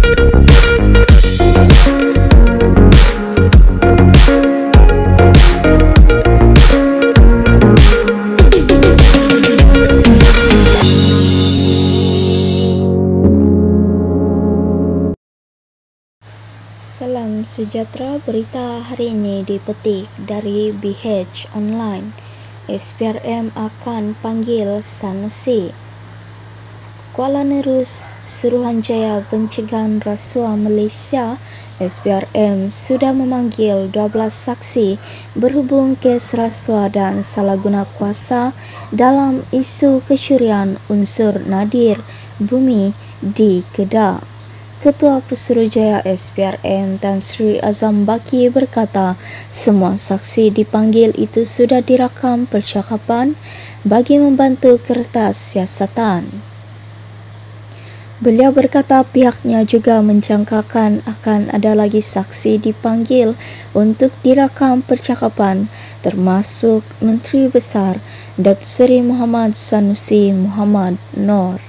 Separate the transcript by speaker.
Speaker 1: Salam sejahtera, berita hari ini dipetik dari BH Online. SPRM akan panggil Sanusi. Kuala Nerus, Suruhanjaya Pencegahan Rasuah Malaysia, SPRM sudah memanggil 12 saksi berhubung kes rasuah dan salah guna kuasa dalam isu kecurian unsur nadir bumi di Kedah. Ketua Pesuruhjaya SPRM Tan Sri Azam Baki berkata semua saksi dipanggil itu sudah dirakam percakapan bagi membantu kertas siasatan. Beliau berkata pihaknya juga menjangkakan akan ada lagi saksi dipanggil untuk dirakam percakapan termasuk Menteri Besar Datuk Seri Muhammad Sanusi Muhammad Noor.